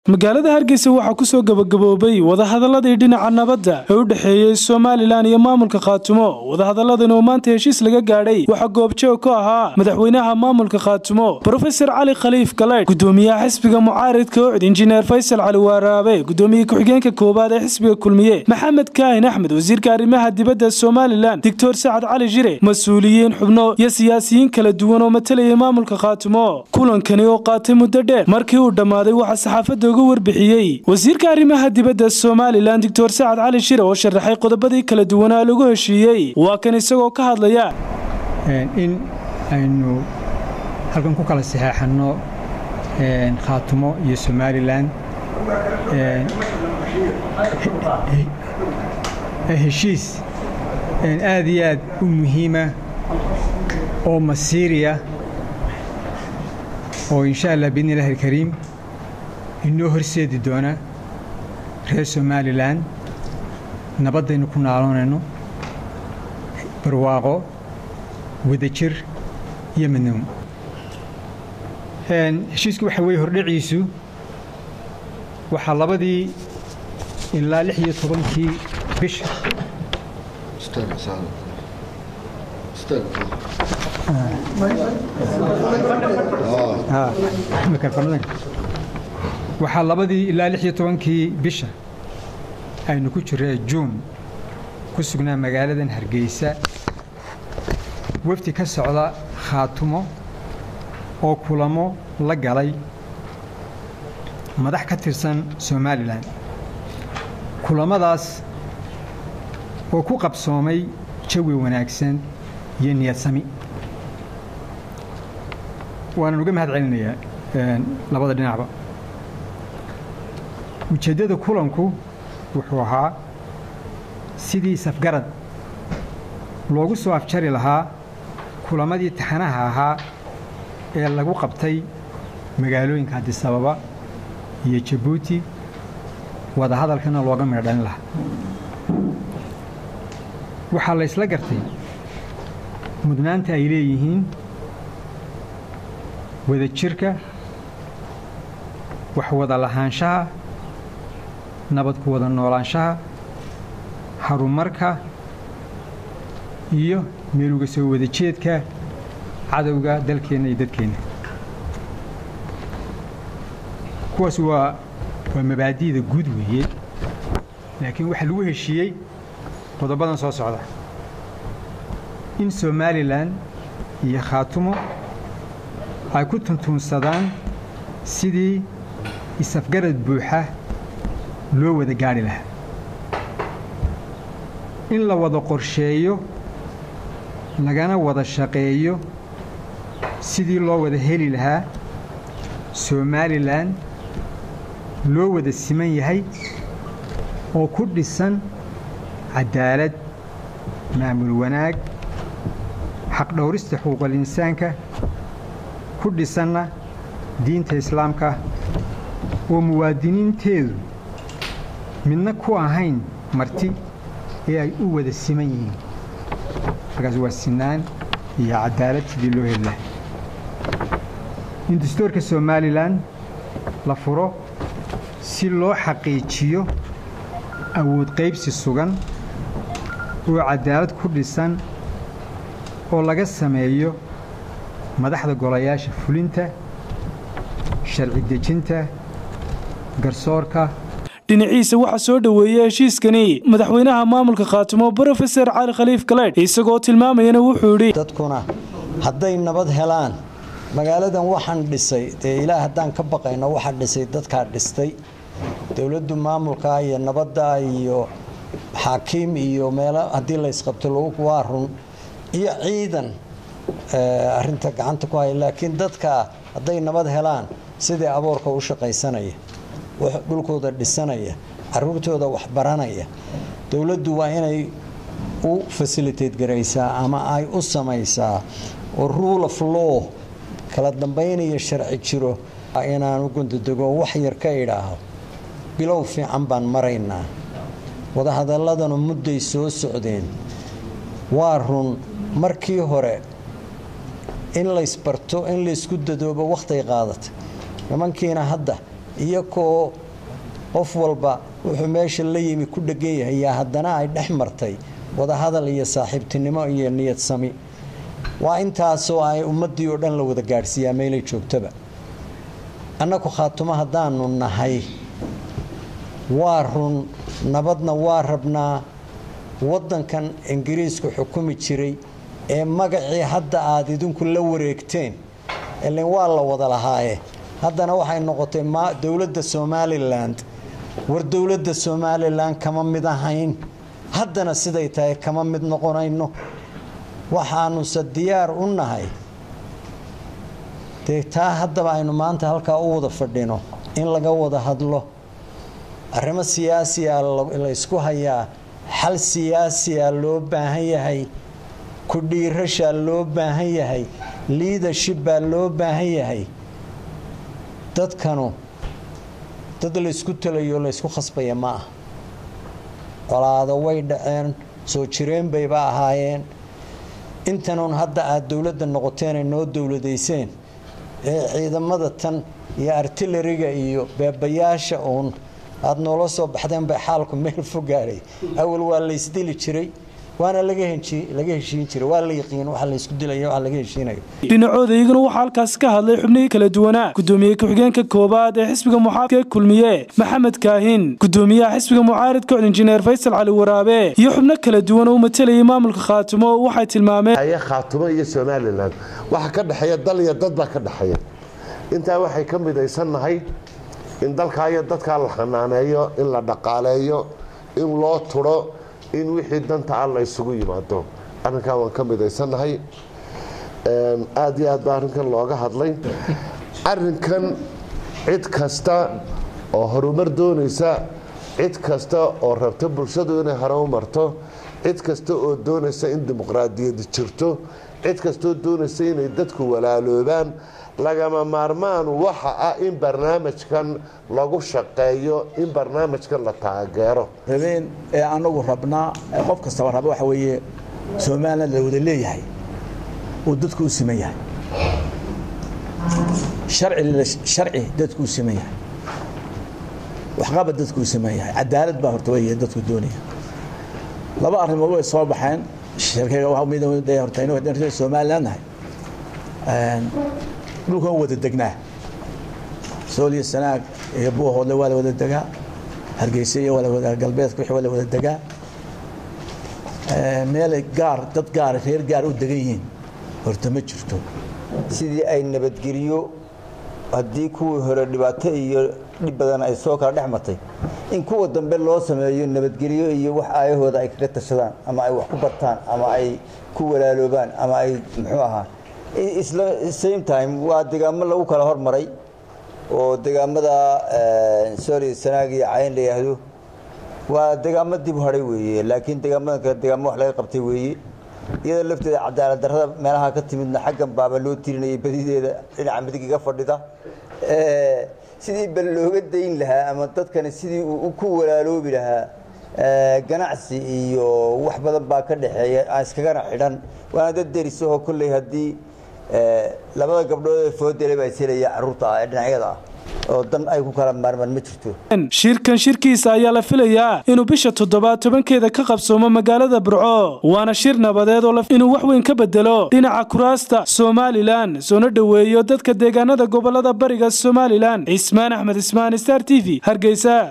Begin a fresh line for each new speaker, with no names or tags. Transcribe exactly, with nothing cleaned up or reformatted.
magaalada Hargeysa waxa ku soo gabagaboobay wadahadaladii dhinaca nabadda ee u dhaxeeyay Soomaaliland iyo maamulka Khaatumo wadahadaladana oo maanta heshiis laga gaadhay waxa goobjoog ka ahaa madaxweynaha maamulka Khaatumo Professor Ali Khaliif Galeed gudoomiyaha xisbiga mucaaridka oo Engineer Faisal Ali Waraabe gudoomiyaha ku-xigeenka koobaad ee xisbiga kulmiye Maxamed Kaahin Axmed wasiirka arrimaha dibadda Soomaaliland Doctor Saad Ali Jire mas'uuliyiin xubno iyo siyaasiyiin kala duwan oo matalaya maamulka Khaatumo kulankani oo qaatay muddo dheer markii uu dhamaaday waxa saxaafadda warbixiyay wasiirka arrimaha dibadda Soomaaliland Doctor Saad Ali Jire oo sharaxay qodobadii kala duwan ee lagu heshiiyay waa kan isagoo ka hadlaya
in aynu halkan ku kala saxeexano Khaatumo iyo Soomaaliland heshiis aad iyo aad u muhiim ah oo masiiriya oo insha Allah biidni Ilaahi al-Kariim inoo horseedi doona reer Soomaaliland nabadaynu ku naaloonayno barwaaqo wadajir iyo midnimo heshiisku waxa weeye hordhiciisu waxa labadii ilaa lix iyo tobankii bisha waxa labadii ilaa lix iyo tobankii bisha aynu ku jiray June ku sugnaa magaaladan Hargeysa wafdi ka socda Khaatumo oo kulamo la galay madax ka tirsan Soomaaliland kulamadaas oo ku qabsoomay jawi wanaagsan iyo niyad sami waana uga mahad celinayaa labada dhinacba ujeedada kulanku wuxuu ahaa sidii safgarad loogu soo afjari lahaa kulamadii taxanaha ahaa ee lagu qabtay magaalooyinka Addis Ababa iyo Djibouti wada hadalkana looga meedhan lahaa waxa la isla gartay mudnaanta ay leeyihiin wada jirka wax wada lahaanshaha nabad ku wada noolaanshaha horumarka iyo meeluga soo wada jeedka cadawga dalkeena iyo dadkeena kuwaas waa waa mabaadiida guud weeye laakiin waxa lagu heshiiyay qodobadan soo socda in Soomaaliland iyo Khaatumo ay ku tuntuunsadaan sidii isafgarad buuxa loo wada gaari lahaa in la wada qorsheeyo lagana wada shaqeeyo sidii loo wada heli lahaa Soomaaliland loo wada siman yahay oo ku dhisan cadaalad maamul wanaag xaq dhowrista xuquuqul insaanka ku dhisanna diinta islaamka oo muwaadiniinteedu midna ku ahayn marti ee ay u wada siman yihiin markaas waa sinaan iyo cadaalad sidii loo heli lahaa in dastuurka Soomaaliland la furo si loo xaqiijiyo awood qaybsi sugan oo cadaalad ku dhisan oo laga sameeyo madaxda golayaasha fulinta sharci dejinta garsoorka dhinaciisa waxa soo dhaweeyay heshiiskani madaxweynaha maamulka Khaatumo Professor Ali Khaliif Galeed isagoo tilmaamayna wuxuu yiri
dadkuna haday nabad helaan magaaladan waxaan dhisay ee ilaa hadaan ka baqayno waxa dhisay dadka dhistay dawladdu maamulka iyo nabadda iyo xaakim iyo meel hadii la isqabto lagu waarun iyo ciidan arinta gacanta ku hay laakiin dadka haday nabad helaan sidii abuurka u shaqaysanaya wax dhulkooda dhisanaya caruurtooda wax baranaya dawladdu waa inay u facilitate garaysaa ama ay u samaysaa oo rule of law kala dambeynaya sharci jiro inaan u gundadago wax yar ka idhaaho bilow fiican baan maraynaa wada hadaladana mudday soo socdeen waa run markii hore in la isbarto in la isku dadoobo waqti qaadata nimankiina hadda iyagoo qof walba wuxuu meesha la yimi ku dhegan yahay yaa haddana ay dhex martay wadahadal iyo saaxiibtinimo iyo niyad sami waa intaasoo ay ummaddii oo dhan la wada gaadhsiiyaa meelay joogtaba annagu khaatumo haddaanu nahay waa run nabadna waa rabnaa waddankan ingiriisku xukumi jiray ee magacii hadda aad idinku la wareegteen ileen waa la wada lahaaye haddana waxay noqotay dowladda somaliland war dowladda somaliland kama mid ahayn haddana siday tahay kama mid noqonayno waxaanuse diyaar u nahay dee taa haddaba aynu maanta halkaa u wada fadhino in laga wada hadlo arrimo siyaasiya la isku hayaa xal siyaasiya loo baahan yahay ku dhiirashaa loo baahan yahay leadership baa loo baahan yahay dadkanu dad la isku talayo la isku khasbaya ma ah colaado way dhaceen soo jireen bayba ahaayeen intanuun hadda aad dowladda noqoteen ay noo dowladayseen ee ciidamada tan iyo artilleriga iyo beebayaasha uun aad noola soo baxdeen bay xaalku meel fogaaday awal waa la isdili jiray waana laga henji laga heshiin jiray waa la yaqiin waxa la isku dilayo waxa laga heshiinayo
dhinacooda iyaguna waxa halkaas ka hadlay xubnihii kala duwanaa gudoomiye ku-xigeenka koobaad ee xisbiga muxaafidka kulmiye maxamed kaahin gudoomiyaha xisbiga mucaaridka injineer Faysal Cali Waraabe iyo xubno kala duwan oo matalayay maamulka Khaatumo waxay tilmaameen
ay Khaatumo iyo Somaliland waxa ka dhaxaya dal iyo dad baa ka dhaxaya inta waxay ka midaysanahay in dalka iyo dadka la xanaaneeyo in la dhaqaaleeyo in loo turo in wixii danta alla isugu yimaado arrinka waan ka midaysanahay een aad iyo aad baa arrinkan looga hadlay arrinkan cid kasta oo horumar doonaysa cid kasta oo rabta bulshadu inay horumarto cid kasta oo doonaysa in dimuqraadiyad jirto cid kasta oo doonaysa inay dadku walaaloobaan lagama maarmaan waxa ah in barnaamijkan lagu shaqeeyo in barnaamijkan la taageero
rabeen ee anagu rabnaa qof kasta raba waxa weeye Soomaaliland la wada leeyahay oo dadku u sameeyay sharci sharci dadku u sameeyay wax qaba dadku u sameeyay cadaalad baa horta weeye dadku doonaya laba arrimood way soo baxeen shirkayga waxa mid ah horta inuu dadka Soomaaliland ah dhulkan wada degnaa Soomaaliya sanaag iyo buuhoodle waa wada degaa Hargeysa iyo wada wada galbeedka wixii wada wada degaa ee meel gaar dad gaar reer gaar u degan yihiin horta ma jirto
sidii ay nabadgeliyo haddii kuwii hore dhibaato iyo dhib badan ay soo kala dhex martay in kuwa dambe loo sameeyo nabadgeliyo iyo wax aayahooda ay kaga tashadaan ama ay wax ku bartaan ama ay ku walaaloobaan ama ay muxuu ahaa isla same time waa deegaamo lagu kala hormaray oo deegaamada sorry sanaag iyo cayn leeyahay waa deegaamo dib u haray weeye laakiin deegaamada kale deegaamo wax laga qabtay weeye iyada lafteeda cadaalad darrada meelaha ka timidna xaggan baaba loo tirinayay badideeda dhinaca midiga fadhida ee sidii bal looga dayn lahaa ama dadkana sidii uu ku walaaloobi lahaa ee ganacsi iyo wax badan baa ka dhaxeeya iskaga xidhan waana dad derisoo kulay hadii ee labada gabdhood ee foodilay baa isleeyahay caruurta ee dhinacyada oo dan ay ku kala maarmaan ma jirto
shirkan shirkiisa ayaa la filayaa inuu bisha toddobaad tobankeeda ka qabsoomo magaalada Burco waana shir nabadeed oo inuu wax weyn ka bedelo dhinaca kuraasta Somaliland soo dhaweeyo dadka deegaanada gobolada bariga Somaliland Ismaan Axmed Ismaan Star T V Hargeysa.